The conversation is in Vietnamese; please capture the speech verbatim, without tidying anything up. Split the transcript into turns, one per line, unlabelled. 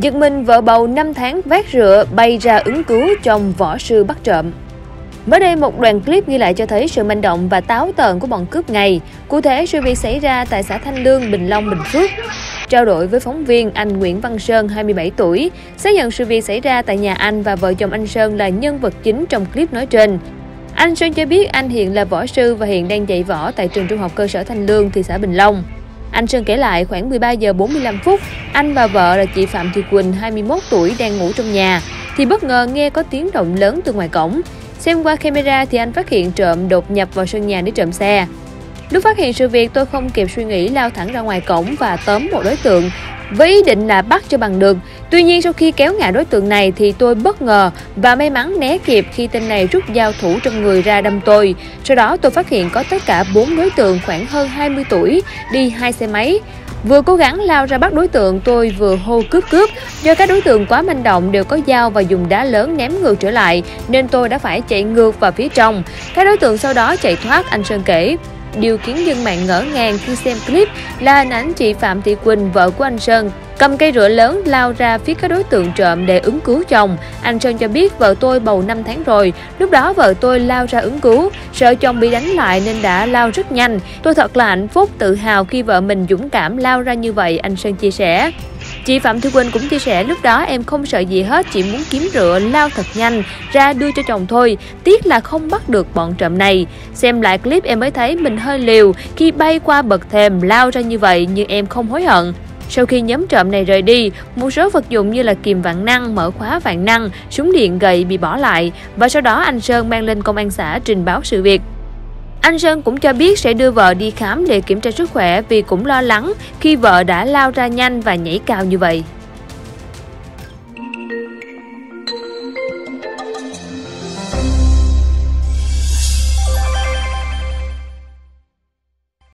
Giật mình vợ bầu năm tháng vác rựa bay ra ứng cứu chồng võ sư bắt trộm. Mới đây, một đoạn clip ghi lại cho thấy sự manh động và táo tợn của bọn cướp ngày. Cụ thể, sự việc xảy ra tại xã Thanh Lương, Bình Long, Bình Phước. Trao đổi với phóng viên, anh Nguyễn Văn Sơn, hai mươi bảy tuổi, xác nhận sự việc xảy ra tại nhà anh và vợ chồng anh Sơn là nhân vật chính trong clip nói trên. Anh Sơn cho biết anh hiện là võ sư và hiện đang dạy võ tại trường trung học cơ sở Thanh Lương, thị xã Bình Long. Anh Sơn kể lại khoảng mười ba giờ bốn mươi lăm phút, anh và vợ là chị Phạm Thị Quỳnh, hai mươi mốt tuổi, đang ngủ trong nhà, thì bất ngờ nghe có tiếng động lớn từ ngoài cổng. Xem qua camera thì anh phát hiện trộm đột nhập vào sân nhà để trộm xe. Lúc phát hiện sự việc, tôi không kịp suy nghĩ lao thẳng ra ngoài cổng và tóm một đối tượng với ý định là bắt cho bằng được. Tuy nhiên sau khi kéo ngã đối tượng này thì tôi bất ngờ và may mắn né kịp khi tên này rút dao thủ trong người ra đâm tôi. Sau đó tôi phát hiện có tất cả bốn đối tượng khoảng hơn hai mươi tuổi đi hai xe máy. Vừa cố gắng lao ra bắt đối tượng, tôi vừa hô cướp cướp. Do các đối tượng quá manh động đều có dao và dùng đá lớn ném ngược trở lại nên tôi đã phải chạy ngược vào phía trong. Các đối tượng sau đó chạy thoát, anh Sơn kể. Điều khiến dân mạng ngỡ ngàng khi xem clip là hình ảnh chị Phạm Thị Quỳnh, vợ của anh Sơn, cầm cây rửa lớn lao ra phía các đối tượng trộm để ứng cứu chồng. Anh Sơn cho biết vợ tôi bầu năm tháng rồi, lúc đó vợ tôi lao ra ứng cứu, sợ chồng bị đánh lại nên đã lao rất nhanh. Tôi thật là hạnh phúc, tự hào khi vợ mình dũng cảm lao ra như vậy, anh Sơn chia sẻ. Chị Phạm Thị Quỳnh cũng chia sẻ lúc đó em không sợ gì hết, chỉ muốn kiếm rựa lao thật nhanh ra đưa cho chồng thôi, tiếc là không bắt được bọn trộm này. Xem lại clip em mới thấy mình hơi liều khi bay qua bậc thềm lao ra như vậy, nhưng em không hối hận. Sau khi nhóm trộm này rời đi, một số vật dụng như là kìm vạn năng, mở khóa vạn năng, súng điện, gậy bị bỏ lại và sau đó anh Sơn mang lên công an xã trình báo sự việc. Anh Sơn cũng cho biết sẽ đưa vợ đi khám để kiểm tra sức khỏe vì cũng lo lắng khi vợ đã lao ra nhanh và nhảy cao như vậy.